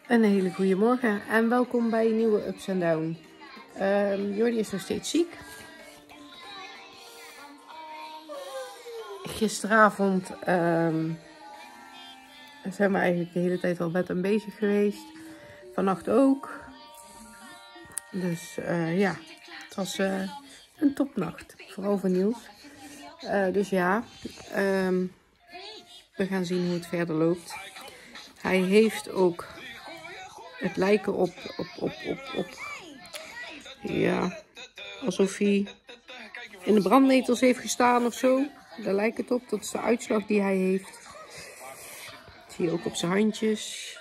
Een hele goede morgen en welkom bij een nieuwe Ups en Down. Jordi is nog steeds ziek. Gisteravond zijn we eigenlijk de hele tijd wel met hem bezig geweest. Vannacht ook. Dus ja, het was een topnacht. Vooral voor Niels. Dus ja, we gaan zien hoe het verder loopt. Hij heeft ook het lijken op ja, alsof hij in de brandnetels heeft gestaan of zo. Daar lijkt het op. Dat is de uitslag die hij heeft. Dat zie je ook op zijn handjes.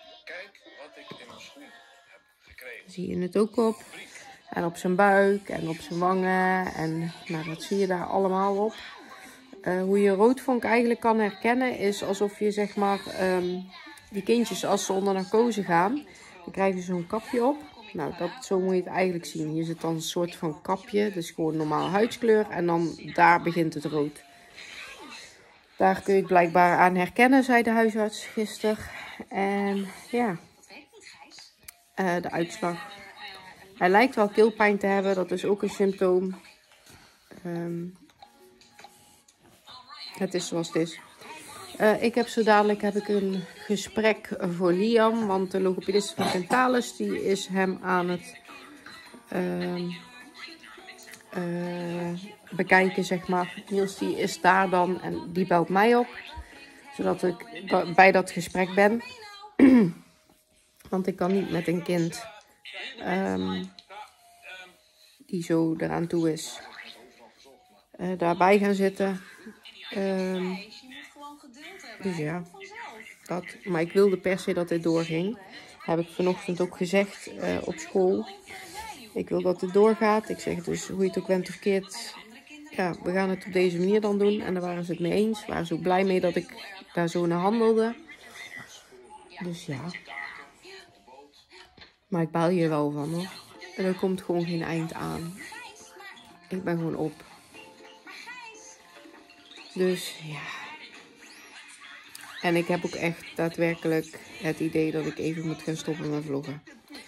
Zie je het ook op. En op zijn buik en op zijn wangen. En nou, dat zie je daar allemaal op. Hoe je roodvonk eigenlijk kan herkennen is alsof je zeg maar die kindjes als ze onder narcose gaan, dan krijgen ze zo'n kapje op. Nou, zo moet je het eigenlijk zien. Hier zit dan een soort van kapje, dus gewoon normaal huidskleur en dan daar begint het rood. Daar kun je het blijkbaar aan herkennen, zei de huisarts gisteren. En ja, de uitslag. Hij lijkt wel keelpijn te hebben, dat is ook een symptoom. Het is zoals het is. Ik heb zo dadelijk een gesprek voor Liam, want de logopedist van Kentalis die is hem aan het bekijken, zeg maar. Niels die is daar dan en die belt mij op, zodat ik bij dat gesprek ben. Want ik kan niet met een kind die zo eraan toe is daarbij gaan zitten. Dus ja, dat. Maar ik wilde per se dat dit doorging. Heb ik vanochtend ook gezegd op school. Ik wil dat het doorgaat. Ik zeg dus, hoe je het ook bent of keert. Ja, we gaan het op deze manier dan doen. En daar waren ze het mee eens. Waren ze ook blij mee dat ik daar zo naar handelde. Dus ja. Maar ik baal hier wel van hoor. En er komt gewoon geen eind aan. Ik ben gewoon op. Dus ja. En ik heb ook echt daadwerkelijk het idee dat ik even moet gaan stoppen met vloggen.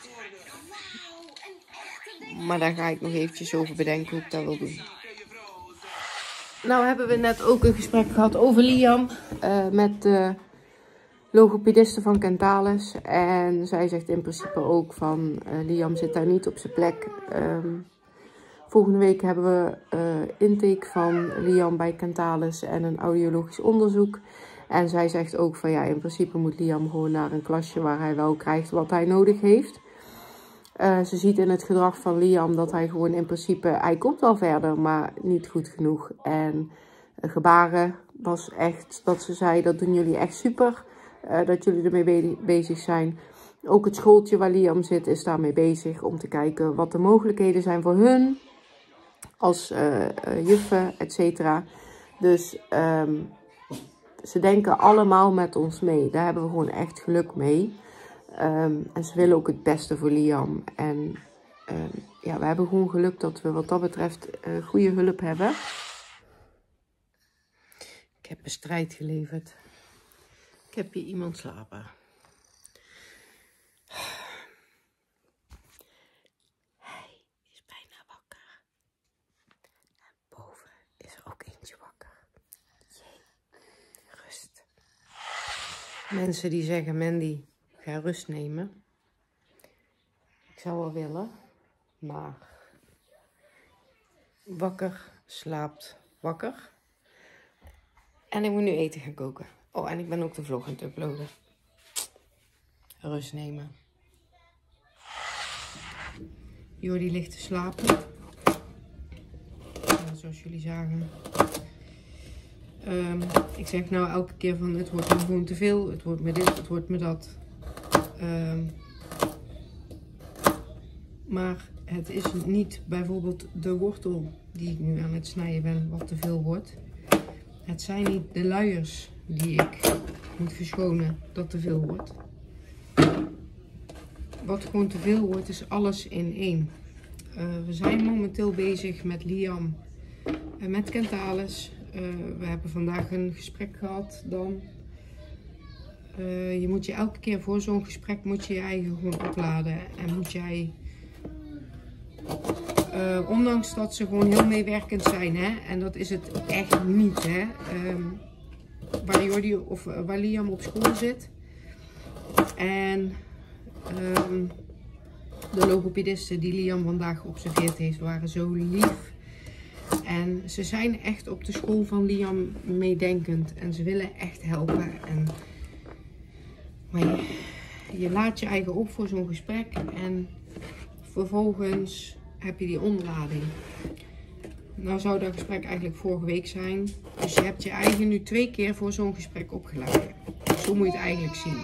Maar daar ga ik nog eventjes over bedenken hoe ik dat wil doen. Nou hebben we net ook een gesprek gehad over Liam. Met de logopediste van Kentalis. En zij zegt in principe ook van Liam zit daar niet op zijn plek. Volgende week hebben we intake van Liam bij Kentalis en een audiologisch onderzoek. En zij zegt ook van ja, in principe moet Liam gewoon naar een klasje waar hij wel krijgt wat hij nodig heeft. Ze ziet in het gedrag van Liam dat hij gewoon in principe, hij komt wel verder, maar niet goed genoeg. En gebaren was echt, dat ze zei, dat doen jullie echt super, dat jullie ermee bezig zijn. Ook het schooltje waar Liam zit is daarmee bezig om te kijken wat de mogelijkheden zijn voor hun. Als juffen, et cetera. Dus ze denken allemaal met ons mee. Daar hebben we gewoon echt geluk mee. En ze willen ook het beste voor Liam. En ja, we hebben gewoon geluk dat we wat dat betreft goede hulp hebben. Ik heb een strijd geleverd. Ik heb hier iemand slapen. Hij is bijna wakker. En boven is er ook eentje wakker. Jee, rust. Mensen die zeggen, Mandy, ga rust nemen. Ik zou wel willen, maar wakker slaapt wakker. En ik moet nu eten gaan koken. Oh, en ik ben ook de vlog aan het uploaden. Rust nemen. Jordi ligt te slapen. Ja, zoals jullie zagen. Ik zeg nou elke keer van het wordt me gewoon te veel. Het wordt me dit, het wordt me dat. Maar het is niet bijvoorbeeld de wortel die ik nu aan het snijden ben wat te veel wordt. Het zijn niet de luiers die ik moet verschonen dat te veel wordt. Wat gewoon te veel wordt is alles in één. We zijn momenteel bezig met Liam en met Kentalis. We hebben vandaag een gesprek gehad dan. Je moet je elke keer voor zo'n gesprek moet je eigen gewoon opladen. En moet jij, ondanks dat ze gewoon heel meewerkend zijn, hè, en dat is het echt niet, hè, waar Jordi of waar Liam op school zit. En de logopedisten die Liam vandaag geobserveerd heeft, waren zo lief. En ze zijn echt op de school van Liam meedenkend. En ze willen echt helpen. Maar je laat je eigen op voor zo'n gesprek. En vervolgens heb je die onderlading. Nou zou dat gesprek eigenlijk vorige week zijn. Dus je hebt je eigen nu 2 keer voor zo'n gesprek opgeladen. Zo moet je het eigenlijk zien.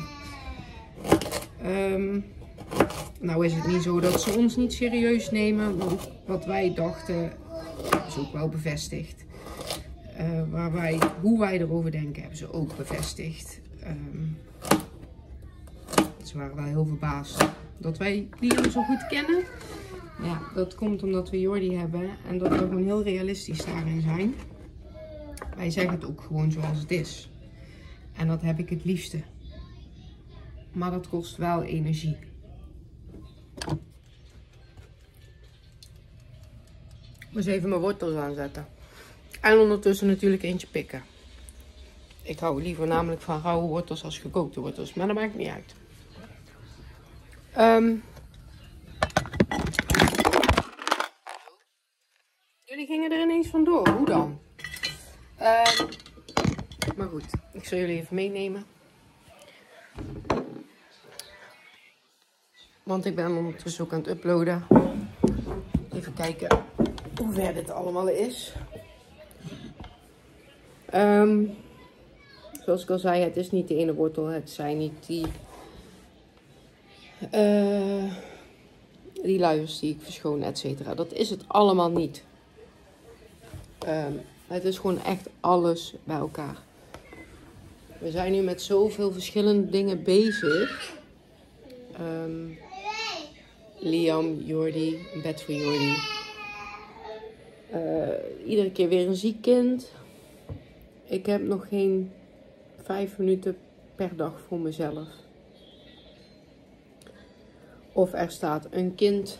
Nou is het niet zo dat ze ons niet serieus nemen. Want wat wij dachten is ook wel bevestigd. Hoe wij erover denken hebben ze ook bevestigd. Ze waren wel heel verbaasd dat wij Liam zo goed kennen. Ja, dat komt omdat we Jordi hebben en dat we gewoon heel realistisch daarin zijn. Wij zeggen het ook gewoon zoals het is. En dat heb ik het liefste. Maar dat kost wel energie. Ik moet even mijn wortels aanzetten. En ondertussen natuurlijk eentje pikken. Ik hou liever namelijk van rauwe wortels als gekookte wortels. Maar dat maakt niet uit. Jullie gingen er ineens vandoor. Hoe dan? Maar goed, ik zal jullie even meenemen. Want ik ben ondertussen ook aan het uploaden. Even kijken hoe ver dit allemaal is. Zoals ik al zei, het is niet de ene wortel. Het zijn niet die luiers die ik verschoon, et cetera. Dat is het allemaal niet. Het is gewoon echt alles bij elkaar. We zijn nu met zoveel verschillende dingen bezig. Liam, Jordi, een bed voor Jordi. Iedere keer weer een ziek kind. Ik heb nog geen 5 minuten per dag voor mezelf. Of er staat een kind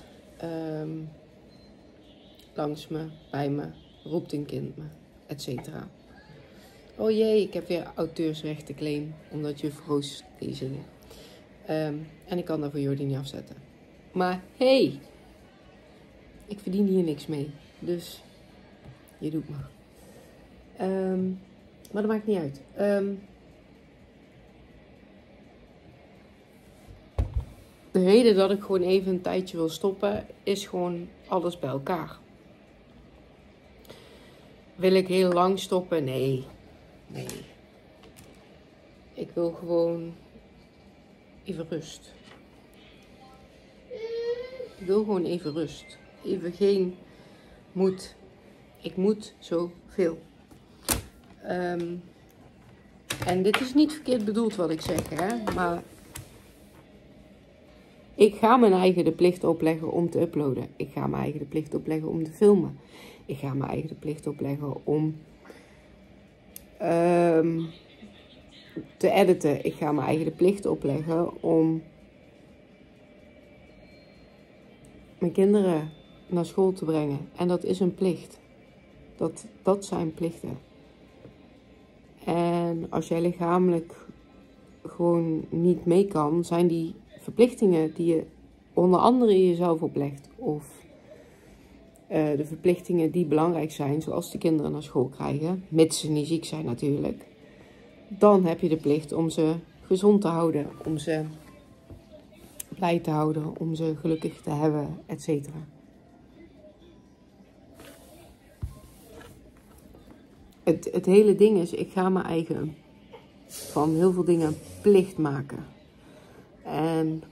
langs me, bij me, roept een kind me, etc. Oh jee, ik heb weer auteursrechtenclaim, omdat juf Roos die zingen. En ik kan daar voor Jordi niet afzetten. Maar hey, ik verdien hier niks mee, dus je doet maar. Maar dat maakt niet uit. De reden dat ik gewoon even een tijdje wil stoppen, is gewoon alles bij elkaar. Wil ik heel lang stoppen? Nee. Nee. Ik wil gewoon even rust. Ik wil gewoon even rust. Even geen moet. Ik moet zoveel. En dit is niet verkeerd bedoeld wat ik zeg, hè. Maar ik ga mijn eigen de plicht opleggen om te uploaden. Ik ga mijn eigen de plicht opleggen om te filmen. Ik ga mijn eigen de plicht opleggen om te editen. Ik ga mijn eigen de plicht opleggen om mijn kinderen naar school te brengen. En dat is een plicht. Dat zijn plichten. En als jij lichamelijk gewoon niet mee kan, zijn die verplichtingen die je onder andere jezelf oplegt. Of de verplichtingen die belangrijk zijn, zoals de kinderen naar school krijgen, mits ze niet ziek zijn natuurlijk. Dan heb je de plicht om ze gezond te houden, om ze blij te houden, om ze gelukkig te hebben, etc. Het hele ding is, ik ga mijn eigen van heel veel dingen plicht maken. En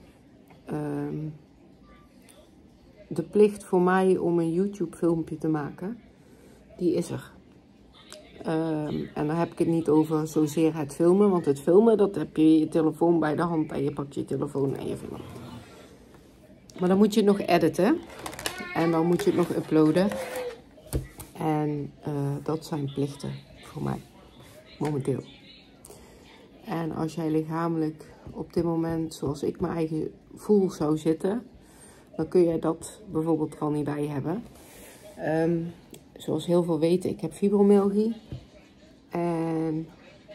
de plicht voor mij om een YouTube filmpje te maken, die is er. En dan heb ik het niet over zozeer het filmen, want het filmen, dat heb je telefoon bij de hand en je pakt je telefoon en je filmt. Maar dan moet je het nog editen en dan moet je het nog uploaden. En dat zijn plichten voor mij, momenteel. En als jij lichamelijk op dit moment, zoals ik mijn eigen voel, zou zitten, dan kun je dat bijvoorbeeld al niet bij hebben. Zoals heel veel weten, ik heb fibromyalgie. En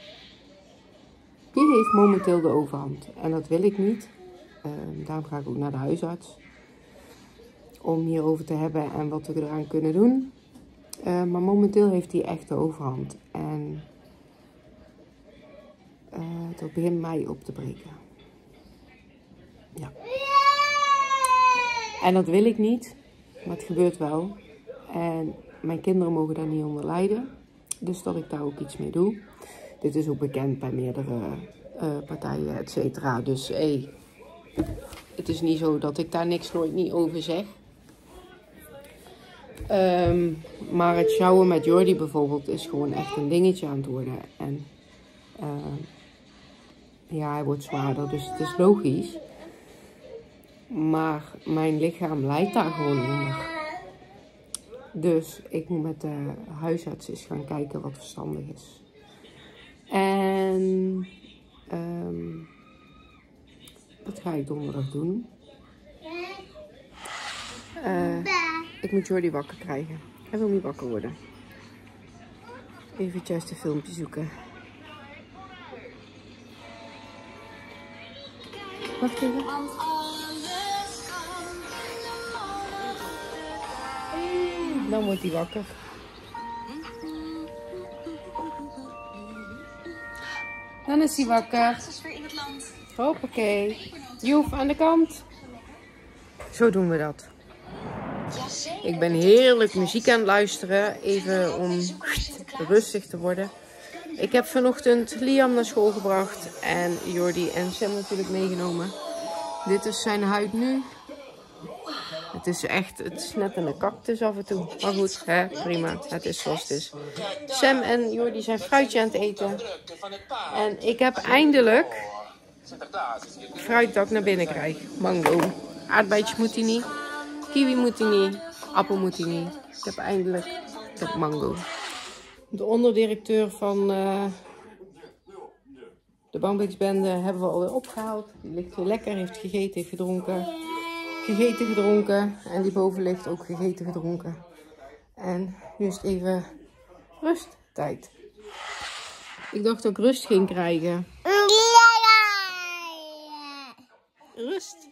die heeft momenteel de overhand. En dat wil ik niet. Daarom ga ik ook naar de huisarts. Om hierover te hebben en wat we eraan kunnen doen. Maar momenteel heeft hij echt de overhand. En dat begint mij op te breken. Ja. En dat wil ik niet. Maar het gebeurt wel. En mijn kinderen mogen daar niet onder lijden. Dus dat ik daar ook iets mee doe. Dit is ook bekend bij meerdere partijen, et cetera. Dus het is niet zo dat ik daar nooit niet over zeg. Maar het sjouwen met Jordi bijvoorbeeld is gewoon echt een dingetje aan het worden. En ja, hij wordt zwaarder, dus het is logisch. Maar mijn lichaam lijdt daar gewoon onder. Dus ik moet met de huisarts eens gaan kijken wat verstandig is. En wat ga ik donderdag doen? Ik moet Jordi wakker krijgen. Hij wil niet wakker worden. Even juist een filmpje zoeken. Wacht even. Dan wordt hij wakker. Dan is hij wakker. Hoppakee. Joef aan de kant. Zo doen we dat. Ik ben heerlijk muziek aan het luisteren. Even om rustig te worden. Ik heb vanochtend Liam naar school gebracht. En Jordi en Sam natuurlijk meegenomen. Dit is zijn huid nu. Het is net een cactus af en toe. Maar goed, hè, prima. Het is zoals het is. Sam en Jordi zijn fruitje aan het eten. En ik heb eindelijk fruit dat ik naar binnen krijg. Mango. Aardbeidje moet hij niet. Kiwi moet hij niet. Appel moet hij niet. Ik heb mango. De onderdirecteur van de Bambixbende hebben we alweer opgehaald. Die ligt weer lekker, heeft gegeten, heeft gedronken. Gegeten, gedronken. En die boven ligt ook gegeten, gedronken. En nu is het even rusttijd. Ik dacht dat ik rust ging krijgen. Rust.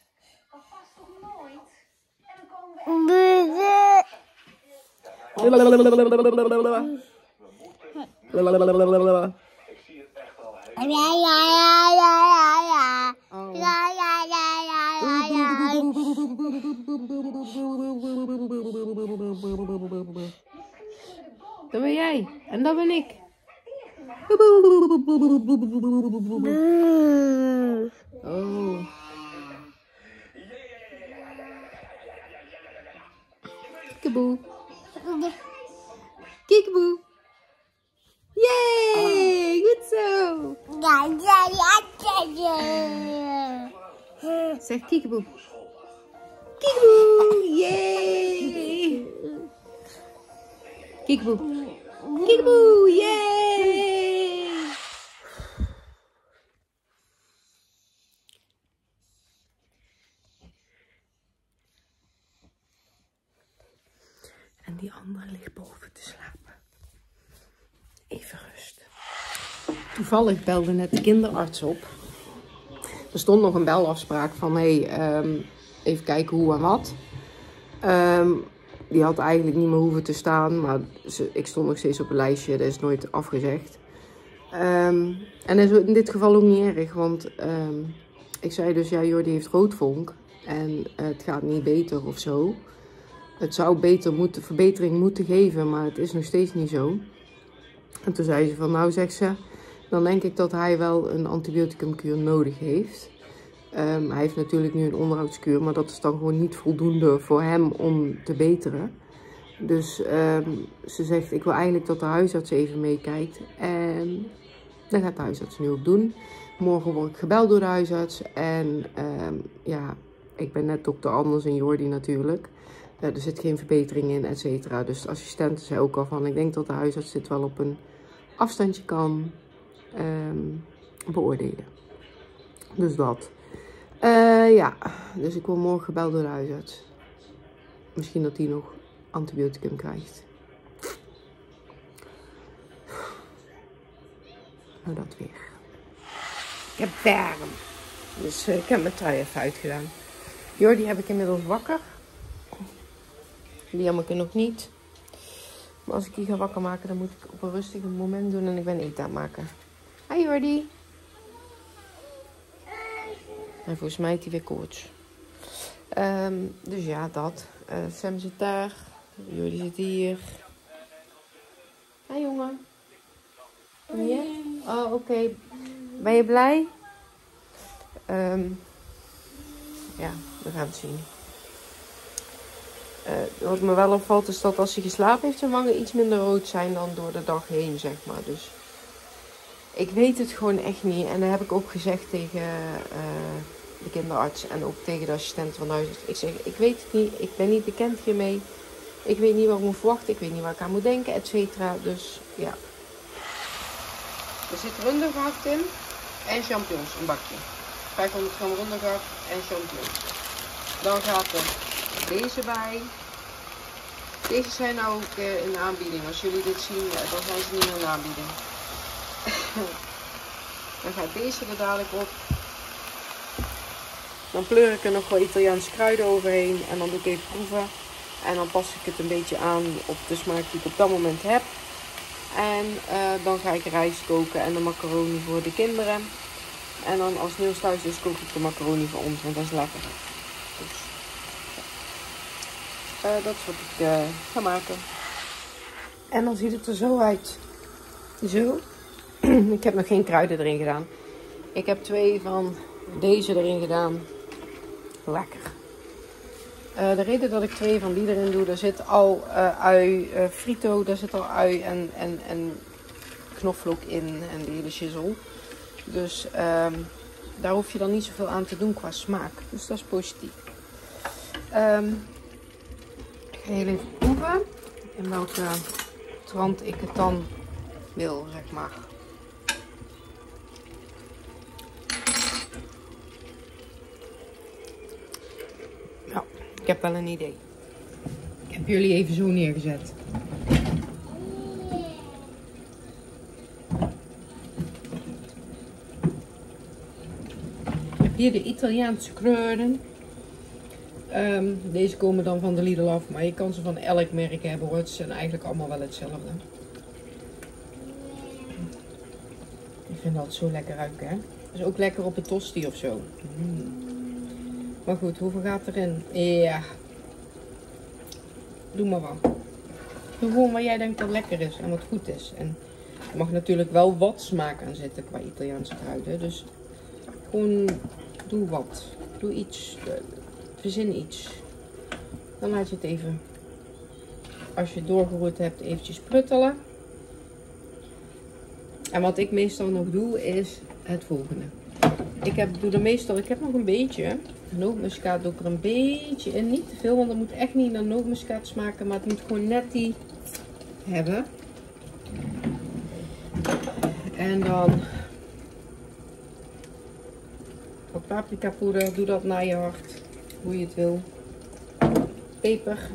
Dat ben jij en dat ben ik. Oh. Kiekeboe. Kiekeboe. Yay, goed zo. Zeg kiekeboe. Kiekeboe, yay. Kiekeboe. Kiekeboe, yay. En die andere ligt boven te slapen. Even rust. Toevallig belde net de kinderarts op. Er stond nog een belafspraak van even kijken hoe en wat. Die had eigenlijk niet meer hoeven te staan, maar ik stond nog steeds op een lijstje, dat is nooit afgezegd. En dat is in dit geval ook niet erg, want ik zei dus, ja, Jordi heeft roodvonk en het gaat niet beter of zo. Het zou verbetering moeten geven, maar het is nog steeds niet zo. En toen zei ze van, nou, zegt ze, dan denk ik dat hij wel een antibioticumkuur nodig heeft. Hij heeft natuurlijk nu een onderhoudskuur, maar dat is dan gewoon niet voldoende voor hem om te beteren. Dus ze zegt, ik wil eigenlijk dat de huisarts even meekijkt. En dat gaat de huisarts nu ook doen. Morgen word ik gebeld door de huisarts. En ja, ik ben net dokter Anders en Jordi natuurlijk. Er zit geen verbetering in, et cetera. Dus de assistente zei ook al van, ik denk dat de huisarts dit wel op een afstandje kan beoordelen. Dus dat. Ja, dus ik word morgen gebeld door de huisarts. Misschien dat hij nog antibioticum krijgt. Nou, dat weer. Ik heb warm. Dus ik heb mijn trui even uitgedaan. Jordi heb ik inmiddels wakker. Die heb ik er nog niet. Maar als ik die ga wakker maken, dan moet ik op een rustig moment doen en ik ben eten aan het maken. Hi Jordi. En volgens mij heeft hij weer koorts. Dus ja, dat. Sam zit daar. Jordi zit hier. Hi jongen. Ben je? Oh, oké. Ben je blij? Ja, we gaan het zien. Wat me wel opvalt is dat als hij geslapen heeft, zijn wangen iets minder rood zijn dan door de dag heen, zeg maar. Dus ik weet het gewoon echt niet. En dat heb ik ook gezegd tegen de kinderarts en ook tegen de assistent van de huisarts. Ik zeg, ik weet het niet. Ik ben niet bekend hiermee. Ik weet niet wat ik moet verwachten. Ik weet niet waar ik aan moet denken, et cetera. Dus ja. Er zit rundengehakt in en champignons, een bakje. 500 gram rundengehakt en champignons. Dan gaat er deze bij. Deze zijn nou ook in de aanbieding. Als jullie dit zien, dan zijn ze niet meer in de aanbieding. Dan gaat deze er dadelijk op. Dan pleur ik er nog wel Italiaanse kruiden overheen. En dan doe ik even proeven. En dan pas ik het een beetje aan op de smaak die ik op dat moment heb. En dan ga ik rijst koken en de macaroni voor de kinderen. En dan als Niels thuis is, kook ik de macaroni voor ons. Want dat is lekker. Dus, dat is wat ik ga maken. En dan ziet het er zo uit. Zo. Ik heb nog geen kruiden erin gedaan. Ik heb 2 van deze erin gedaan. Lekker. De reden dat ik 2 van die erin doe, daar zit al ui, frito, daar zit al ui en knoflook in en de hele shizzle. Dus daar hoef je dan niet zoveel aan te doen qua smaak. Dus dat is positief. Ik ga heel even proeven in welke trant ik het dan wil, zeg maar. Nou, ik heb wel een idee. Ik heb jullie even zo neergezet. Ik heb hier de Italiaanse kruiden. Deze komen dan van de Lidl af, maar je kan ze van elk merk hebben hoor. Ze zijn eigenlijk allemaal wel hetzelfde. Ik vind dat zo lekker ruiken, hè. Dat is ook lekker op een tosti of zo. Maar goed, hoeveel gaat erin? Ja. Doe maar wat. Doe gewoon wat jij denkt dat lekker is en wat goed is. En er mag natuurlijk wel wat smaak aan zitten qua Italiaanse kruiden. Dus gewoon doe wat. Doe iets. Verzin iets. Dan laat je het even, als je het doorgeroerd hebt, eventjes pruttelen. En wat ik meestal nog doe, is het volgende. Ik heb nog een beetje nootmuskaat, doe ik er een beetje in. Niet te veel, want het moet echt niet naar nootmuskaat smaken, maar het moet gewoon net die hebben. En dan wat paprika poeder, doe dat naar je hart, hoe je het wil. Peper.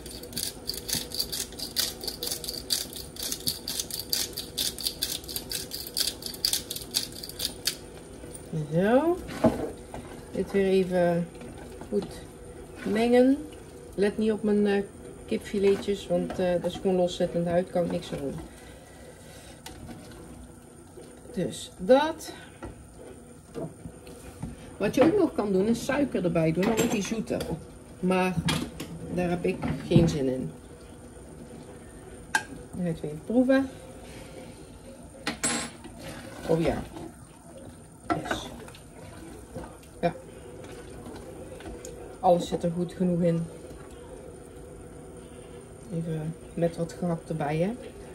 Zo. Dit weer even goed mengen. Let niet op mijn kipfiletjes, want dat is gewoon loszittend huid, kan ik niks aan doen. Dus dat. Wat je ook nog kan doen is suiker erbij doen, dan wordt die zoeter. Maar daar heb ik geen zin in. Dan ga ik het weer even proeven. Oh ja. Yes. Ja. Alles zit er goed genoeg in. Even met wat gehakt erbij, hè.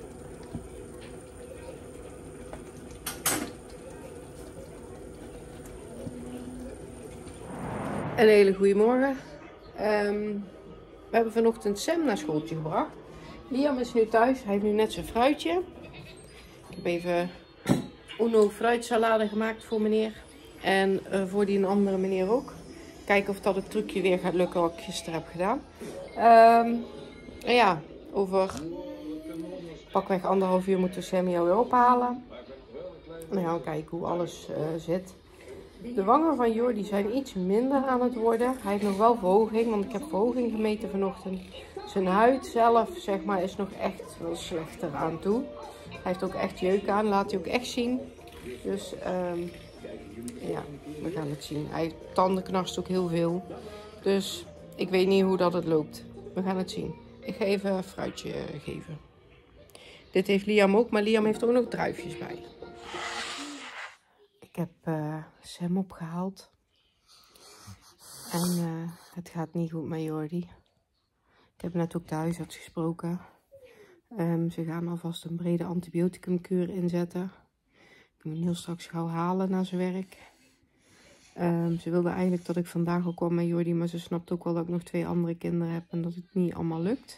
Een hele goede morgen. We hebben vanochtend Sam naar schooltje gebracht. Liam is nu thuis. Hij heeft nu net zijn fruitje. Ik heb even Uno fruitsalade gemaakt voor meneer. En voor die een andere meneer ook. Kijken of dat het trucje weer gaat lukken wat ik gisteren heb gedaan. En ja, over pakweg 1,5 uur moeten we Sammy alweer ophalen. En dan gaan we kijken hoe alles zit. De wangen van Jordi zijn iets minder aan het worden. Hij heeft nog wel verhoging, want ik heb verhoging gemeten vanochtend. Zijn huid zelf, zeg maar, is nog echt wel slechter aan toe. Hij heeft ook echt jeuk aan, laat hij ook echt zien. Dus ja, we gaan het zien. Hij tandenknarst ook heel veel. Dus ik weet niet hoe dat het loopt. We gaan het zien. Ik ga even een fruitje geven. Dit heeft Liam ook, maar Liam heeft er ook nog druifjes bij. Ik heb Sam opgehaald. En het gaat niet goed met Jordi. Ik heb net ook de huisarts gesproken. Ze gaan alvast een brede antibioticumkuur inzetten. Ik moet hem heel straks gauw halen naar zijn werk. Ze wilde eigenlijk dat ik vandaag ook kwam met Jordi, maar ze snapt ook wel dat ik nog 2 andere kinderen heb en dat het niet allemaal lukt.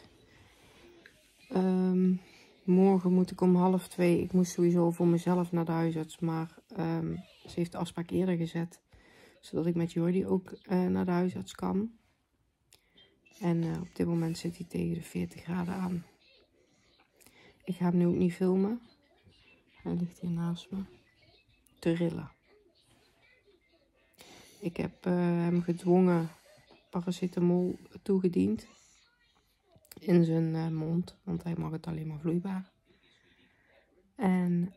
Morgen moet ik om 1:30. Ik moest sowieso voor mezelf naar de huisarts, maar ze heeft de afspraak eerder gezet. Zodat ik met Jordi ook naar de huisarts kan. En op dit moment zit hij tegen de 40 graden aan. Ik ga hem nu ook niet filmen. Hij ligt hier naast me. Te rillen. Ik heb hem gedwongen paracetamol toegediend. In zijn mond, want hij mag het alleen maar vloeibaar. En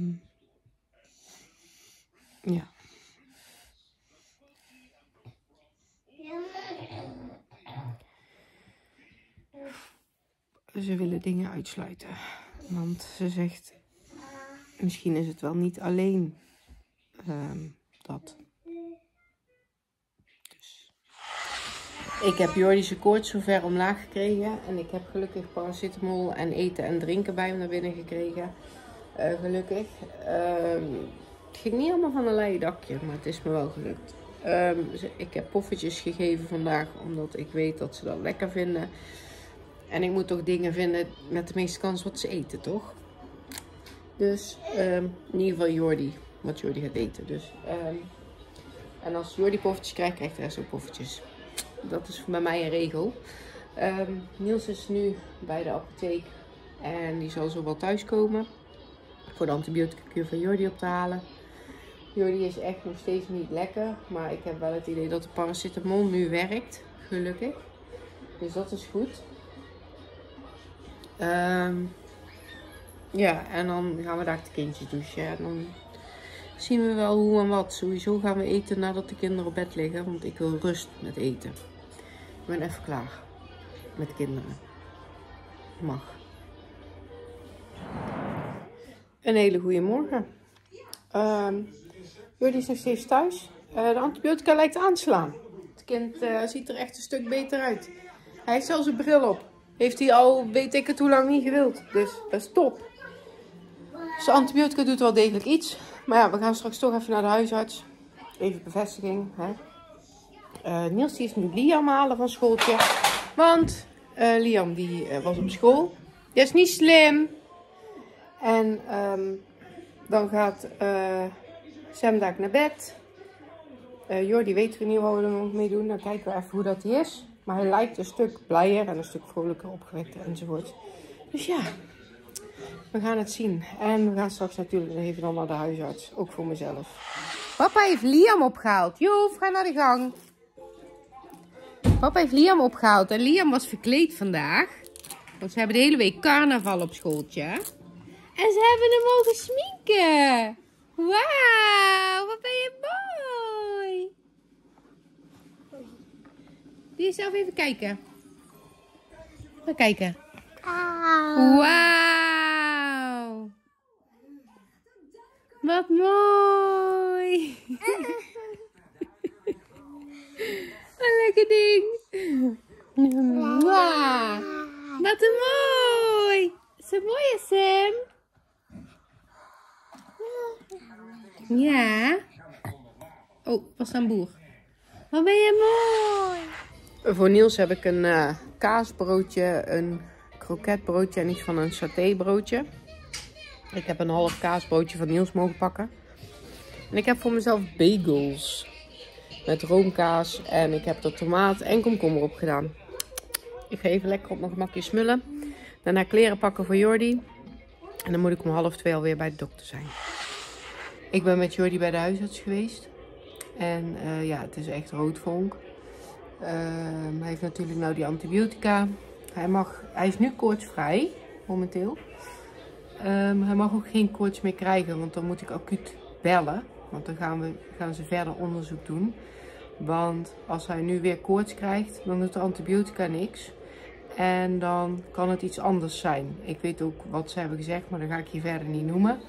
ja. Ze willen dingen uitsluiten. Want ze zegt, misschien is het wel niet alleen dat. Dus. Ik heb Jordi's koorts zover omlaag gekregen. En ik heb gelukkig paracetamol en eten en drinken bij hem naar binnen gekregen. Gelukkig. Het ging niet allemaal van een leien dakje, maar het is me wel gelukt. Ik heb poffertjes gegeven vandaag, omdat ik weet dat ze dat lekker vinden. En ik moet toch dingen vinden met de meeste kans wat ze eten, toch? Dus in ieder geval Jordi, wat Jordi gaat eten. Dus, en als Jordi poffertjes krijgt, krijgt de rest ook poffertjes. Dat is bij mij een regel. Niels is nu bij de apotheek en die zal zo wel thuiskomen. Voor de antibiotica van Jordi op te halen. Jordi is echt nog steeds niet lekker, maar ik heb wel het idee dat de paracetamol nu werkt, gelukkig. Dus dat is goed. Ja, en dan gaan we daar de kindjes douchen. En dan zien we wel hoe en wat. Sowieso gaan we eten nadat de kinderen op bed liggen, want ik wil rust met eten. Ik ben even klaar met kinderen. Mag. Een hele goede morgen. Jordi is nog steeds thuis. De antibiotica lijkt aan te slaan. Het kind ziet er echt een stuk beter uit. Hij heeft zelfs een bril op. Heeft hij al, weet ik het hoe lang niet gewild. Dus dat is top. Dus de antibiotica doet wel degelijk iets. Maar ja, we gaan straks toch even naar de huisarts. Even bevestiging. Hè? Niels die is nu Liam halen van schooltje. Want Liam die was op school. Die is niet slim. En dan gaat Sam daar naar bed. Jordi weten we niet wat we er nog mee doen. Dan kijken we even hoe dat is. Maar hij lijkt een stuk blijer en een stuk vrolijker, opgewekter enzovoort. Dus ja, we gaan het zien. En we gaan straks natuurlijk even dan naar de huisarts. Ook voor mezelf. Papa heeft Liam opgehaald. Joef, ga naar de gang. Papa heeft Liam opgehaald. En Liam was verkleed vandaag. Want ze hebben de hele week carnaval op schooltje. En ze hebben hem mogen sminken. Wauw, wat ben je mooi. Wil je zelf even kijken? Ga kijken. Wauw. Wat mooi. Een lekker ding. Wauw. Wat een mooi. Is het mooi, Sam? Ja. Oh, was een boer. Wat ben je mooi. Voor Niels heb ik een kaasbroodje, een kroketbroodje en iets van een satébroodje. Ik heb een half kaasbroodje van Niels mogen pakken. En ik heb voor mezelf bagels. Met roomkaas. En ik heb er tomaat en komkommer op gedaan. Ik ga even lekker op mijn gemakje smullen. Daarna kleren pakken voor Jordi. En dan moet ik om 1:30 alweer bij de dokter zijn. Ik ben met Jordi bij de huisarts geweest. En ja, het is echt roodvonk. Hij heeft natuurlijk nou die antibiotica. Hij is nu koortsvrij, momenteel. Hij mag ook geen koorts meer krijgen, want dan moet ik acuut bellen. Want dan gaan ze verder onderzoek doen. Want als hij nu weer koorts krijgt, dan doet de antibiotica niks. En dan kan het iets anders zijn. Ik weet ook wat ze hebben gezegd, maar dat ga ik je verder niet noemen.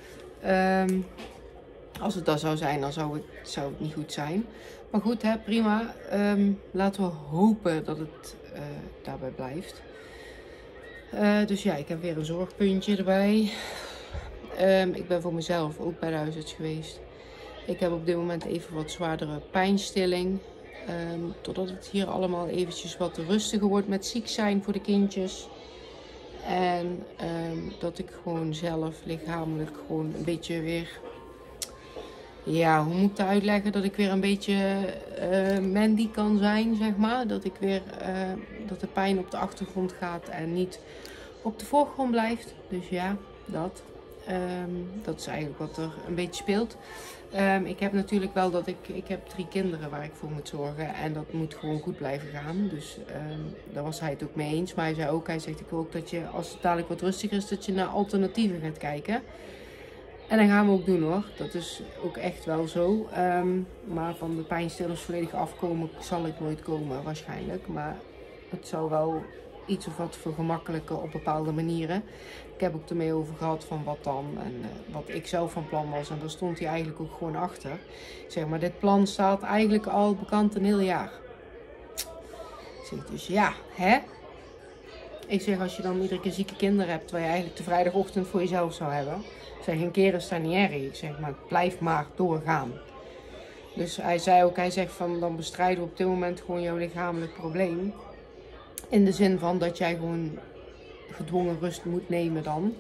Als het dat zou zijn, dan zou het niet goed zijn. Maar goed, hè, prima. Laten we hopen dat het daarbij blijft. Dus ja, ik heb weer een zorgpuntje erbij. Ik ben voor mezelf ook bij de huisarts geweest. Ik heb op dit moment even wat zwaardere pijnstilling. Totdat het hier allemaal eventjes wat rustiger wordt met ziek zijn voor de kindjes. En dat ik gewoon zelf lichamelijk gewoon een beetje weer... Ja, hoe moet ik dat uitleggen? Dat ik weer een beetje Mandy kan zijn, zeg maar. Dat ik weer, dat de pijn op de achtergrond gaat en niet op de voorgrond blijft. Dus ja, dat. Dat is eigenlijk wat er een beetje speelt. Ik heb natuurlijk wel dat ik heb 3 kinderen waar ik voor moet zorgen. En dat moet gewoon goed blijven gaan. Dus daar was hij het ook mee eens. Maar hij zegt, ik wil ook dat je, als het dadelijk wat rustiger is, dat je naar alternatieven gaat kijken. En dat gaan we ook doen hoor. Dat is ook echt wel zo. Maar van de pijnstillers volledig afkomen zal ik nooit komen waarschijnlijk. Maar het zou wel iets of wat vergemakkelijken op bepaalde manieren. Ik heb ook ermee over gehad van wat dan en wat ik zelf van plan was. En daar stond hij eigenlijk ook gewoon achter. Ik zeg maar, dit plan staat eigenlijk al bekend een heel jaar. Ik zeg dus ja, hè? Ik zeg, als je dan iedere keer zieke kinderen hebt, waar je eigenlijk de vrijdagochtend voor jezelf zou hebben. Ik zeg, een keer is dat niet erg. Ik zeg, maar blijf maar doorgaan. Dus hij zegt van, dan bestrijden we op dit moment gewoon jouw lichamelijk probleem. In de zin van dat jij gewoon gedwongen rust moet nemen dan.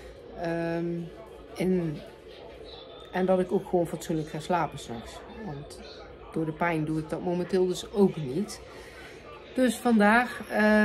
En dat ik ook gewoon fatsoenlijk ga slapen straks. Want door de pijn doe ik dat momenteel dus ook niet. Dus vandaag...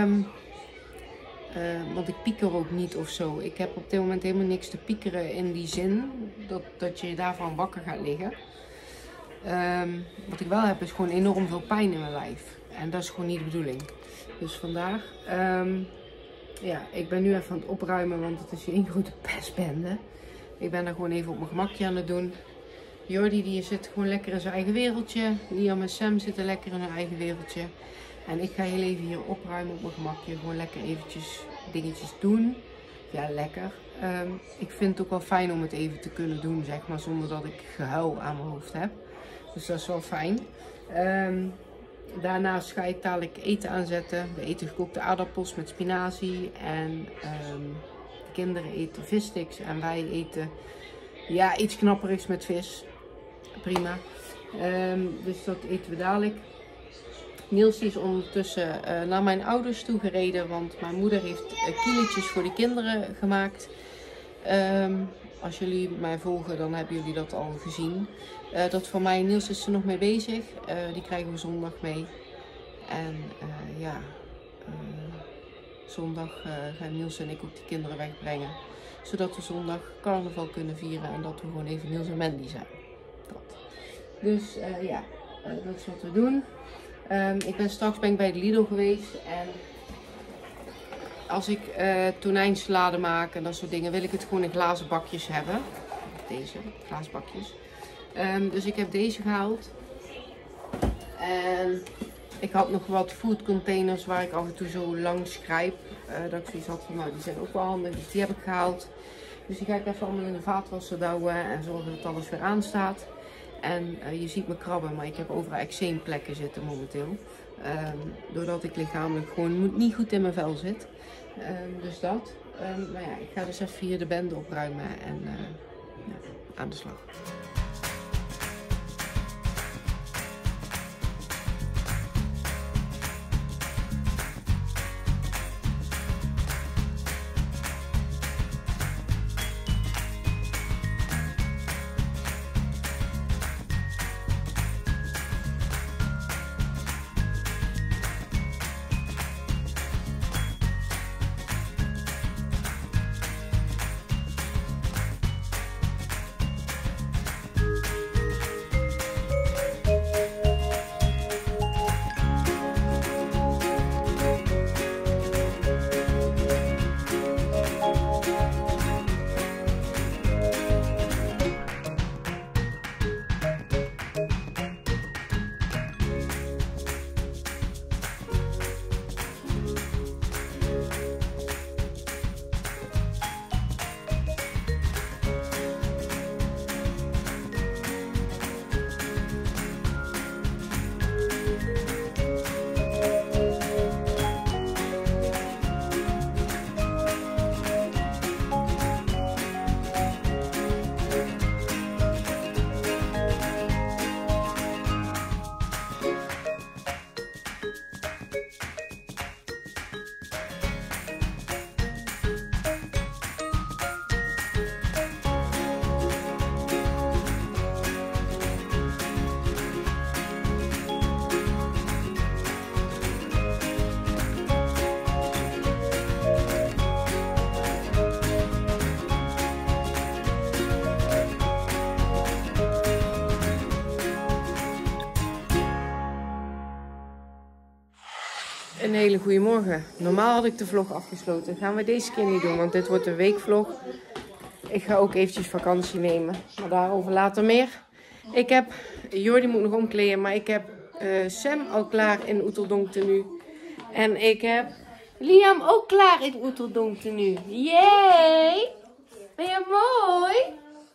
want ik pieker ook niet of zo. Ik heb op dit moment helemaal niks te piekeren in die zin dat je daarvan wakker gaat liggen. Wat ik wel heb is gewoon enorm veel pijn in mijn lijf. En dat is gewoon niet de bedoeling. Dus vandaag, ja, ik ben nu even aan het opruimen, want het is hier een grote pestbende. Ik ben daar gewoon even op mijn gemakje aan het doen. Jordi die zit gewoon lekker in zijn eigen wereldje. Liam en Sam zitten lekker in hun eigen wereldje. En ik ga heel even hier opruimen op mijn gemakje. Gewoon lekker eventjes dingetjes doen. Ja, lekker. Ik vind het ook wel fijn om het even te kunnen doen, zeg maar, zonder dat ik gehuil aan mijn hoofd heb. Dus dat is wel fijn. Daarnaast ga ik dadelijk eten aanzetten. We eten gekookte aardappels met spinazie. En de kinderen eten vissticks. En wij eten ja, iets knapperigs met vis. Prima. Dus dat eten we dadelijk. Niels is ondertussen naar mijn ouders toe gereden, want mijn moeder heeft kieltjes voor de kinderen gemaakt. Als jullie mij volgen, dan hebben jullie dat al gezien. Dat voor mij, Niels is er nog mee bezig. Die krijgen we zondag mee. En ja, zondag gaan Niels en ik ook die kinderen wegbrengen. Zodat we zondag carnaval kunnen vieren en dat we gewoon even Niels en Mandy zijn. Dat. Dus ja, dat is wat we doen. Ik ben straks bij de Lidl geweest en als ik tonijnsalade maak en dat soort dingen, wil ik het gewoon in glazen bakjes hebben. Deze glazen bakjes. Dus ik heb deze gehaald. En ik had nog wat food containers waar ik af en toe zo langs grijp. Dat ik zoiets had van, nou die zijn ook wel handig, dus die heb ik gehaald. Dus die ga ik even allemaal in de vaatwasser douwen en zorgen dat alles weer aanstaat. En je ziet me krabben, maar ik heb overal eczeemplekken zitten momenteel. Doordat ik lichamelijk gewoon niet goed in mijn vel zit. Dus dat. Maar ja, ik ga dus even hier de bende opruimen en ja, aan de slag. Een hele goede morgen. Normaal had ik de vlog afgesloten. Dat gaan we deze keer niet doen, want dit wordt een weekvlog. Ik ga ook eventjes vakantie nemen, maar daarover later meer. Ik heb, Jordi moet nog omkleden, maar ik heb Sam al klaar in Oeteldonk tenue. En ik heb Liam ook klaar in Oeteldonk tenue. Yay! Ben je mooi?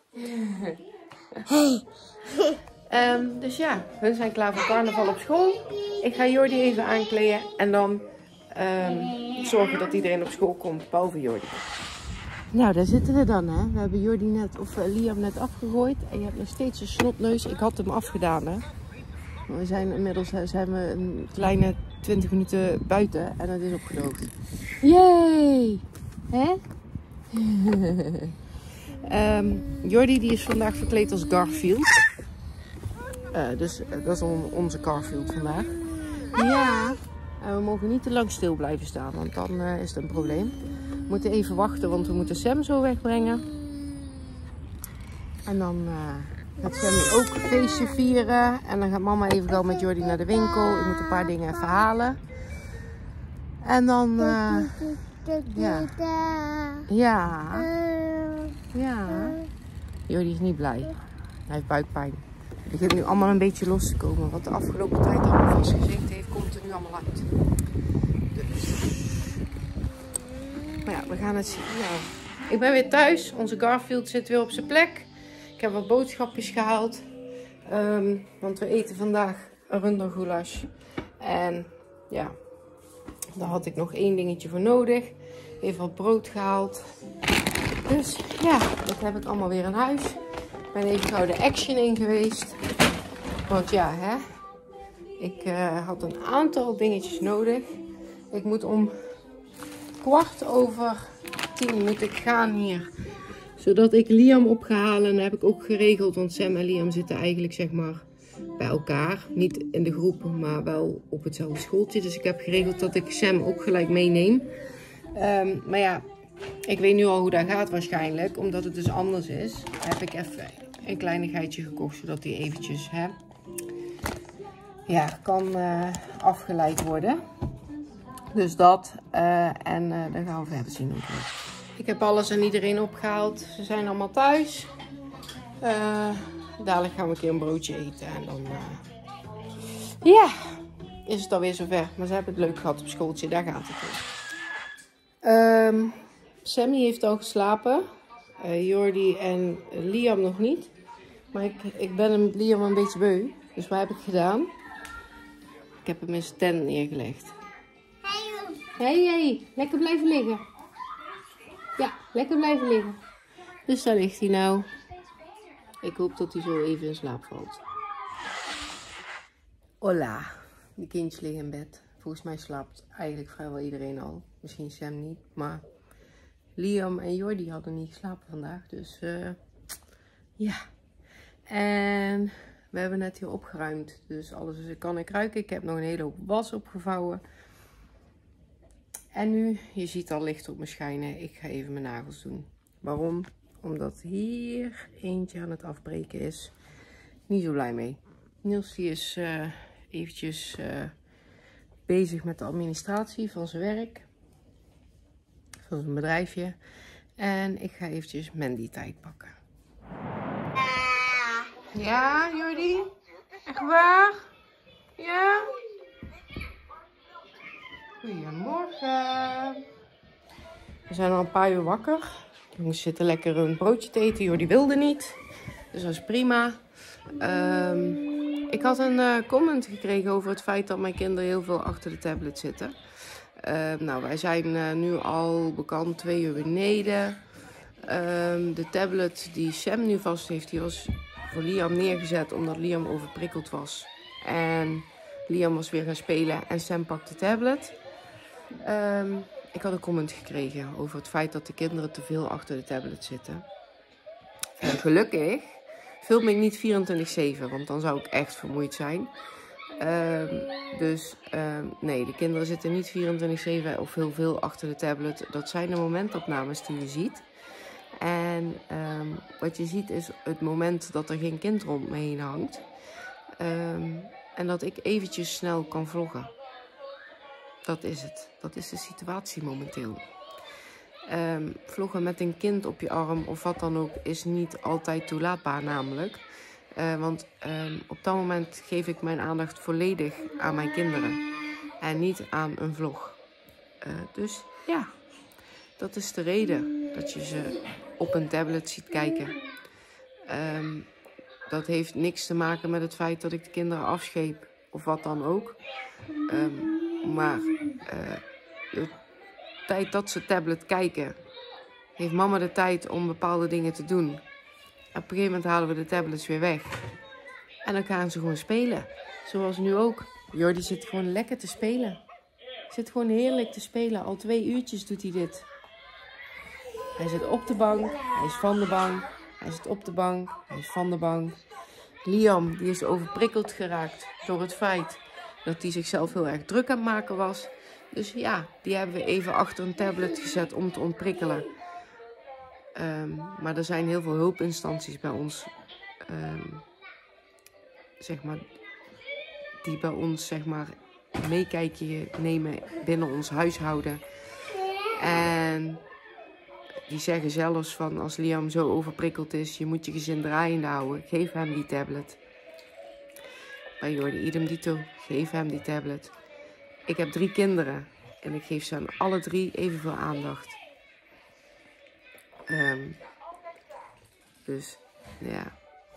Dus ja, hun zijn klaar voor carnaval op school. Ik ga Jordi even aankleden en dan zorgen dat iedereen op school komt, behalve Jordi. Nou, daar zitten we dan, hè. We hebben Jordi net, of Liam net afgegooid. En je hebt nog steeds een snotneus. Ik had hem afgedaan, hè. Maar we zijn inmiddels een kleine 20 minuten buiten en het is opgedoofd. Yay! Hè? Jordi die is vandaag verkleed als Garfield. Dus dat is onze Garfield vandaag. Ja. En we mogen niet te lang stil blijven staan, want dan is het een probleem. We moeten even wachten, want we moeten Sam zo wegbrengen. En dan gaat Sam ook een feestje vieren. En dan gaat mama even gauw met Jordi naar de winkel. Ik moet een paar dingen even halen. En dan... ja. Jordi is niet blij. Hij heeft buikpijn. Het begint nu allemaal een beetje los te komen. Wat de afgelopen tijd allemaal vastgezeten heeft, komt er nu allemaal uit. Dus. Maar ja, we gaan het zien. Nou, ik ben weer thuis. Onze Garfield zit weer op zijn plek. Ik heb wat boodschapjes gehaald. Want we eten vandaag een rundergoulash. En ja, daar had ik nog één dingetje voor nodig. Even wat brood gehaald. Dus ja, dat heb ik allemaal weer in huis. Ik ben even gauw de Action in geweest. Want ja, hè. Ik had een aantal dingetjes nodig. Ik moet om 10:15 moet ik gaan hier. Zodat ik Liam op ga halen. En dat heb ik ook geregeld. Want Sam en Liam zitten eigenlijk zeg maar bij elkaar. Niet in de groep, maar wel op hetzelfde schooltje. Dus ik heb geregeld dat ik Sam ook gelijk meeneem. Maar ja, ik weet nu al hoe dat gaat waarschijnlijk. Omdat het dus anders is. Heb ik even een kleinigheidje gekocht. Zodat hij eventjes kan afgeleid worden. Dus dat. En dan gaan we verder zien hoe het wordt. Ik heb alles en iedereen opgehaald. Ze zijn allemaal thuis. Dadelijk gaan we een keer een broodje eten. En dan is het alweer zover. Maar ze hebben het leuk gehad op schooltje. Daar gaat het om. Sammy heeft al geslapen. Jordi en Liam nog niet. Maar ik ben Liam een beetje beu. Dus wat heb ik gedaan? Ik heb hem in zijn tent neergelegd. Hey, lekker blijven liggen. Ja, lekker blijven liggen. Dus daar ligt hij nou. Ik hoop dat hij zo even in slaap valt. Hola. De kindjes liggen in bed. Volgens mij slaapt eigenlijk vrijwel iedereen al. Misschien Sam niet, maar Liam en Jordi hadden niet geslapen vandaag. Dus ja. En we hebben net hier opgeruimd. Dus alles kan ik ruiken. Ik heb nog een hele hoop was opgevouwen. En nu, je ziet al licht op me schijnen. Ik ga even mijn nagels doen. Waarom? Omdat hier eentje aan het afbreken is. Niet zo blij mee. Niels die is eventjes bezig met de administratie van zijn werk. Van zijn bedrijfje. En ik ga eventjes Mandy tijd pakken. Ja, Jordi? Echt waar? Ja? Goedemorgen. We zijn al een paar uur wakker. Jongens zitten lekker een broodje te eten. Jordi wilde niet. Dus dat is prima. Ik had een comment gekregen over het feit dat mijn kinderen heel veel achter de tablet zitten. Nou, wij zijn nu al bekend 2 uur beneden. De tablet die Sam nu vast heeft, die was voor Liam neergezet omdat Liam overprikkeld was. En Liam was weer gaan spelen en Sam pakte de tablet. Ik had een comment gekregen over het feit dat de kinderen te veel achter de tablet zitten. En gelukkig film ik niet 24/7, want dan zou ik echt vermoeid zijn. Nee, de kinderen zitten niet 24/7 of heel veel achter de tablet. Dat zijn de momentopnames die je ziet. En wat je ziet is het moment dat er geen kind rond me heen hangt. En dat ik eventjes snel kan vloggen. dat is het. Dat is de situatie momenteel. Vloggen met een kind op je arm of wat dan ook is niet altijd toelaatbaar namelijk. Want op dat moment geef ik mijn aandacht volledig aan mijn kinderen. En niet aan een vlog. Dus ja, dat is de reden dat je ze op een tablet ziet kijken. Dat heeft niks te maken met het feit dat ik de kinderen afscheep of wat dan ook. Maar de tijd dat ze tablet kijken, heeft mama de tijd om bepaalde dingen te doen. Op een gegeven moment halen we de tablets weer weg. En dan gaan ze gewoon spelen. Zoals nu ook. Jordi zit gewoon lekker te spelen. Zit gewoon heerlijk te spelen. Al 2 uurtjes doet hij dit. Hij zit op de bank. Hij is van de bank. Hij zit op de bank. Hij is van de bank. Liam, die is overprikkeld geraakt door het feit dat hij zichzelf heel erg druk aan het maken was. Dus ja, die hebben we even achter een tablet gezet om te ontprikkelen. Maar er zijn heel veel hulpinstanties bij ons. Zeg maar, die bij ons zeg maar meekijkje nemen binnen ons huishouden. En die zeggen zelfs van als Liam zo overprikkeld is, je moet je gezin draaiende houden. Geef hem die tablet. Bij Jordi idem dito, geef hem die tablet. Ik heb 3 kinderen en ik geef ze aan alle 3 evenveel aandacht. Dus ja.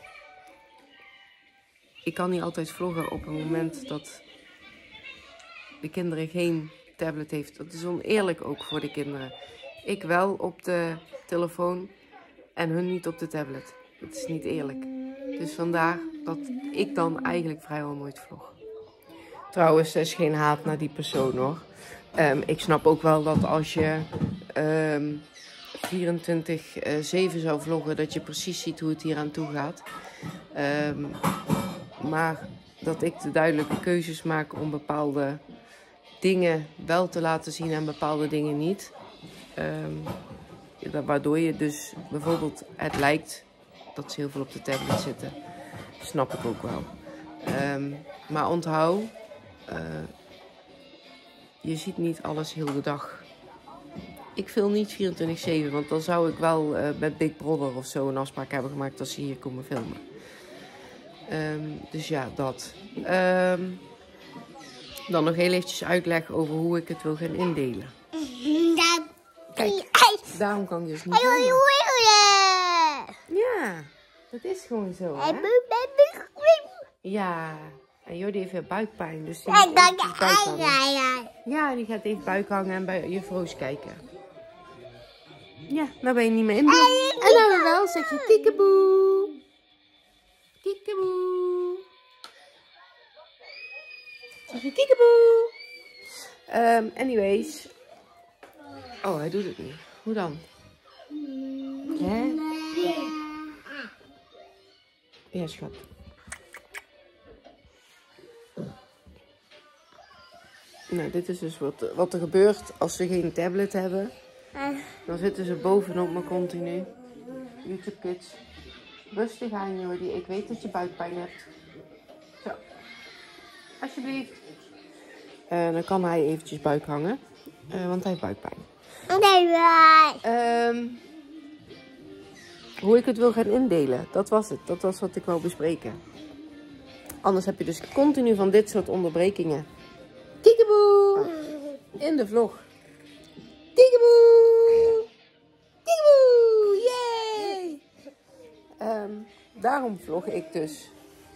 Ik kan niet altijd vloggen op een moment dat de kinderen geen tablet heeft. Dat is oneerlijk ook voor de kinderen. Ik wel op de telefoon en hun niet op de tablet. Dat is niet eerlijk. Dus vandaar dat ik dan eigenlijk vrijwel nooit vlog. Trouwens, er is geen haat naar die persoon hoor. Ik snap ook wel dat als je 24/7 zou vloggen, dat je precies ziet hoe het hier aan toe gaat. Maar dat ik de duidelijke keuzes maak om bepaalde dingen wel te laten zien en bepaalde dingen niet. Waardoor je dus bijvoorbeeld het lijkt dat ze heel veel op de tablet zitten. Snap ik ook wel. Maar onthoud, je ziet niet alles heel de dag. Ik film niet 24/7, want dan zou ik wel met Big Brother of zo een afspraak hebben gemaakt dat ze hier komen filmen. Dus ja, dat. Dan nog heel eventjes uitleggen over hoe ik het wil gaan indelen. Kijk, daarom kan je dus niet filmen. Ja, dat is gewoon zo, hè? Ja, en Jordi heeft weer buikpijn, dus die moet eventjes buik hangen. Ja, die gaat even buik hangen en bij je Roos kijken. Ja, nou ben je niet meer in beeld. En nou wel, zeg je kiekeboe. Kiekeboe. Zeg je kiekeboe. Anyways. Oh, hij doet het niet. Hoe dan? Hè? Ja, schat. Nou, dit is dus wat er gebeurt als ze geen tablet hebben. Dan zitten ze bovenop me continu. YouTube Kids. Rustig aan, Jordi. Ik weet dat je buikpijn hebt. Zo. Alsjeblieft. Dan kan hij eventjes buik hangen. Want hij heeft buikpijn. Hoe ik het wil gaan indelen. Dat was het. Dat was wat ik wou bespreken. Anders heb je dus continu van dit soort onderbrekingen. Kiekeboe! In de vlog. Kiekeboe! Kiekeboe! Yay! Daarom vlog ik dus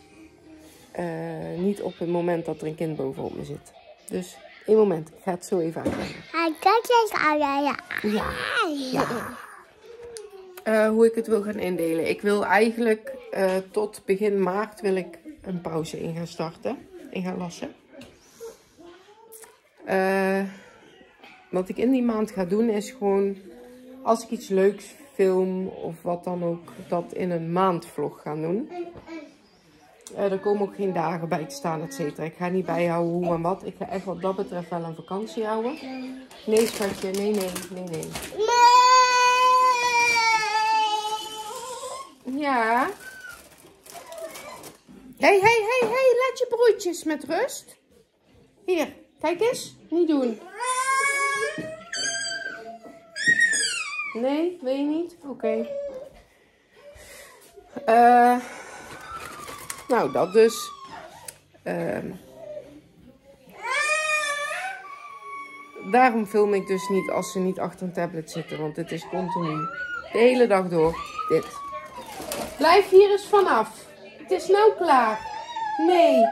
niet op het moment dat er een kind bovenop me zit. Dus, één moment. Ik ga het zo even uitleggen. Ja. Hoe ik het wil gaan indelen. Ik wil eigenlijk tot begin maart wil ik een pauze in gaan starten. In gaan lassen. Wat ik in die maand ga doen is gewoon, als ik iets leuks film of wat dan ook, dat in een maandvlog gaan doen. Er komen ook geen dagen bij te staan, et cetera. Ik ga niet bijhouden hoe en wat. Ik ga echt wat dat betreft wel een vakantie houden. Nee, schatje. Nee. Ja. Hey, laat je broertjes met rust. Hier, Kijk eens. Niet doen. Nee, wil je niet? Oké. Nou, dat dus. Daarom film ik dus niet als ze niet achter een tablet zitten. Want het is continu. De hele dag door. Dit. Blijf hier eens vanaf. Het is nou klaar. Nee.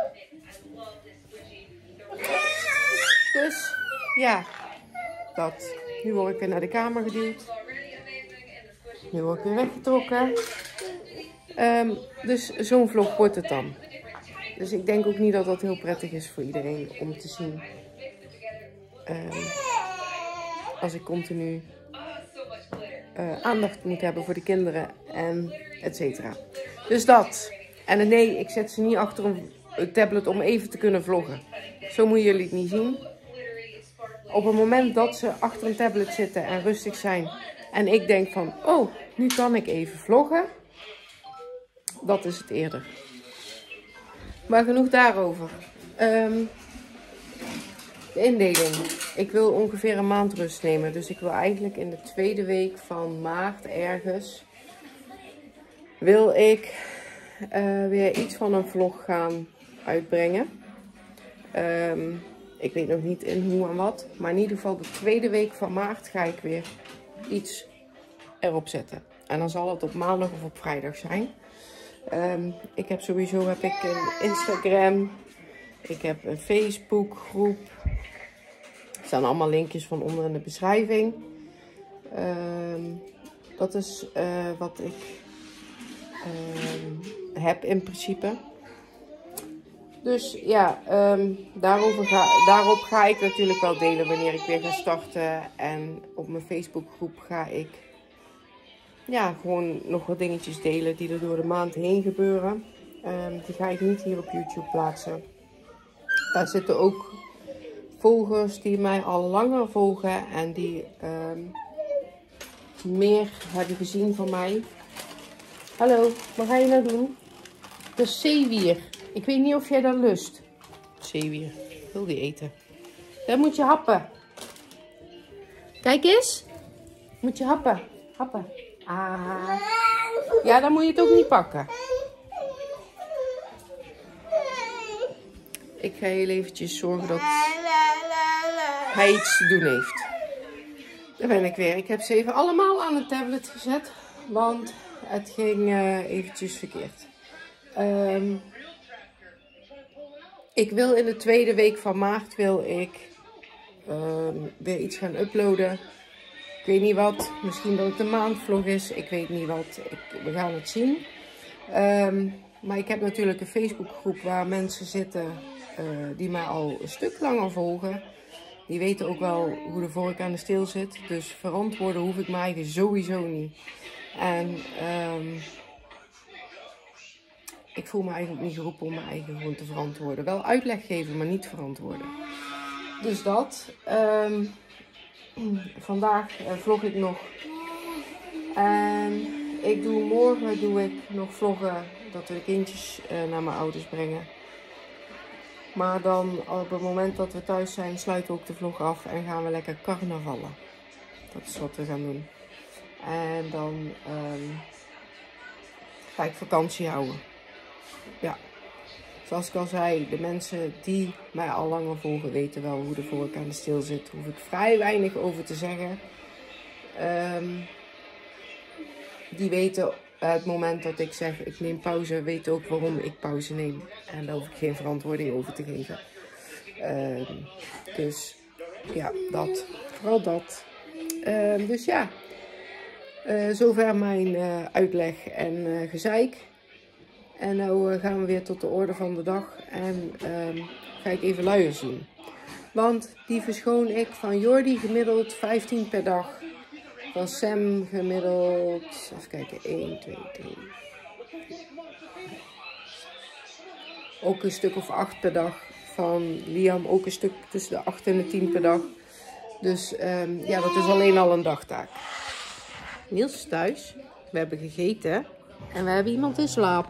Dus, ja. Dat. Nu word ik weer naar de kamer geduwd. Nu word ik weer weggetrokken. Dus zo'n vlog wordt het dan. Dus ik denk ook niet dat dat heel prettig is voor iedereen om te zien. Als ik continu aandacht moet hebben voor de kinderen en et cetera. Dus dat. En nee, ik zet ze niet achter een tablet om even te kunnen vloggen. Zo moeten jullie het niet zien. Op het moment dat ze achter een tablet zitten en rustig zijn. En ik denk van, oh, nu kan ik even vloggen. Dat is het eerder. Maar genoeg daarover. De indeling. Ik wil ongeveer een maand rust nemen. Dus ik wil eigenlijk in de tweede week van maart ergens. Wil ik weer iets van een vlog gaan uitbrengen. Ik weet nog niet in hoe en wat. Maar in ieder geval de tweede week van maart ga ik weer iets erop zetten. En dan zal het op maandag of op vrijdag zijn. Ik heb sowieso een Instagram. Ik heb een Facebook groep. Er staan allemaal linkjes van onder in de beschrijving. Dat is wat ik heb in principe. Dus ja, daarop ga ik natuurlijk wel delen wanneer ik weer ga starten. En op mijn Facebookgroep ga ik gewoon nog wat dingetjes delen die er door de maand heen gebeuren. Die ga ik niet hier op YouTube plaatsen. Daar zitten ook volgers die mij al langer volgen en die meer hebben gezien van mij. Hallo, wat ga je nou doen? De zeewier. Ik weet niet of jij dat lust. Zeewier. Ik wil die eten. Dan moet je happen. Kijk eens. Moet je happen. Happen. Ah. Ja, dan moet je het ook niet pakken. Ik ga heel eventjes zorgen dat hij iets te doen heeft. Daar ben ik weer. Ik heb ze even allemaal aan de tablet gezet. Want het ging eventjes verkeerd. Ik wil in de tweede week van maart weer iets gaan uploaden. Ik weet niet wat. Misschien dat het een maandvlog is. Ik weet niet wat. We gaan het zien. Maar ik heb natuurlijk een Facebookgroep waar mensen zitten die mij al een stuk langer volgen. Die weten ook wel hoe de vork aan de steel zit. Dus verantwoorden hoef ik me eigenlijk sowieso niet. En ik voel me eigenlijk niet geroepen om mijn eigen gewoon te verantwoorden. Wel uitleg geven, maar niet verantwoorden. Dus dat. Vandaag vlog ik nog. En morgen doe ik nog vloggen dat we de kindjes naar mijn ouders brengen. Maar dan op het moment dat we thuis zijn, sluiten we ook de vlog af en gaan we lekker carnavallen. Dat is wat we gaan doen. En dan ga ik vakantie houden. Ja, zoals ik al zei, de mensen die mij al langer volgen weten wel hoe de vork aan de steel zit. Daar hoef ik vrij weinig over te zeggen. Die weten het moment dat ik zeg ik neem pauze, weten ook waarom ik pauze neem. En daar hoef ik geen verantwoording over te geven. Dus ja, dat. Vooral dat. Dus ja, zover mijn uitleg en gezeik. En nu gaan we weer tot de orde van de dag. En ga ik even luiers doen. Want die verschoon ik van Jordi gemiddeld 15 per dag. Van Sam gemiddeld, even kijken, 1, 2, 3. Ook een stuk of 8 per dag. Van Liam ook een stuk tussen de 8 en de 10 per dag. Dus ja, dat is alleen al een dagtaak. Niels is thuis. We hebben gegeten. En we hebben iemand in slaap.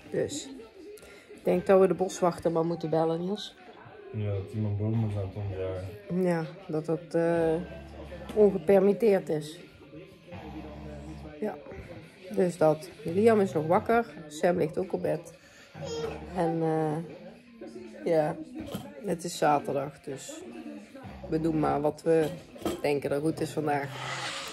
Dus ik denk dat we de boswachter maar moeten bellen, Niels. Ja, dat iemand bomen aan het omdraaien. Ja, dat dat ongepermitteerd is. Ja, dus dat. Liam is nog wakker. Sam ligt ook op bed. En ja, het is zaterdag, dus we doen maar wat we denken dat goed is vandaag.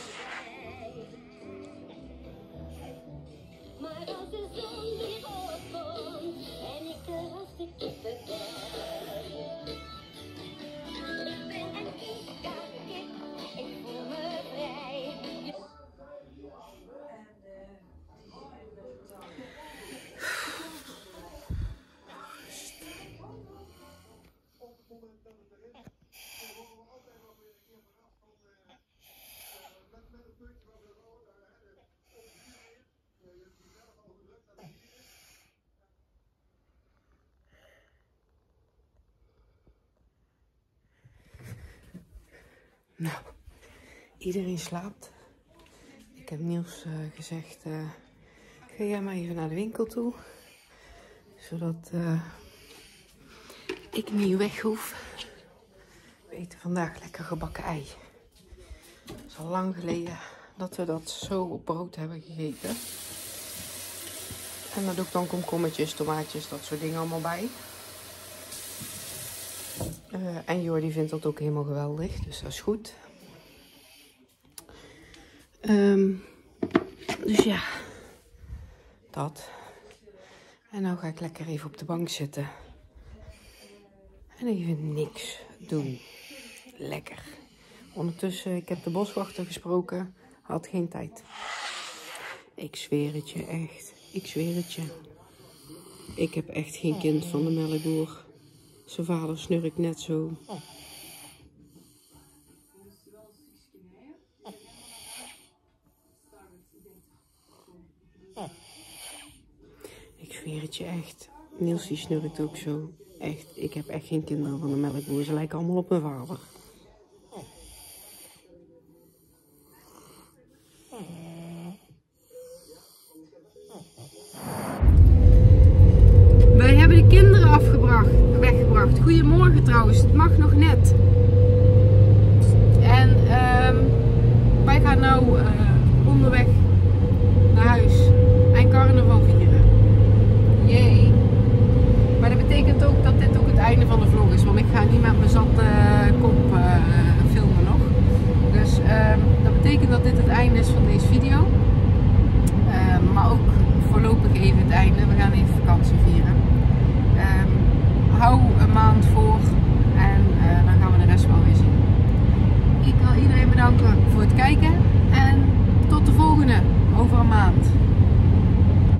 Nou, iedereen slaapt. Ik heb Niels gezegd, ga jij maar even naar de winkel toe. Zodat ik niet weg hoef. We eten vandaag lekker gebakken ei. Het is al lang geleden dat we dat zo op brood hebben gegeten. En daar doe ik dan komkommertjes, tomaatjes, dat soort dingen allemaal bij. En Jordi vindt dat ook helemaal geweldig, dus dat is goed. Dus ja, dat. En nou ga ik lekker even op de bank zitten. En even niks doen. Lekker. Ondertussen, ik heb de boswachter gesproken. Had geen tijd. Ik zweer het je echt. Ik zweer het je. Ik heb echt geen kind van de melkboer. Zijn vader snurkt net zo. Ik zweer het je echt. Niels die snurkt ook zo. Echt, ik heb echt geen kinderen van de melkboer. Ze lijken allemaal op mijn vader. Wij hebben de kinderen weggebracht. Goedemorgen trouwens, het mag nog net. En wij gaan nou onderweg naar huis en carnaval vieren. Jee. Maar dat betekent ook dat dit ook het einde van de vlog is, want ik ga niet met mijn zatte kop filmen nog. Dus dat betekent dat dit het einde is van deze video. Maar ook voorlopig even het einde. We gaan even vakantie vieren. Hou een maand voor en dan gaan we de rest wel weer zien. Ik wil iedereen bedanken voor het kijken en tot de volgende over een maand.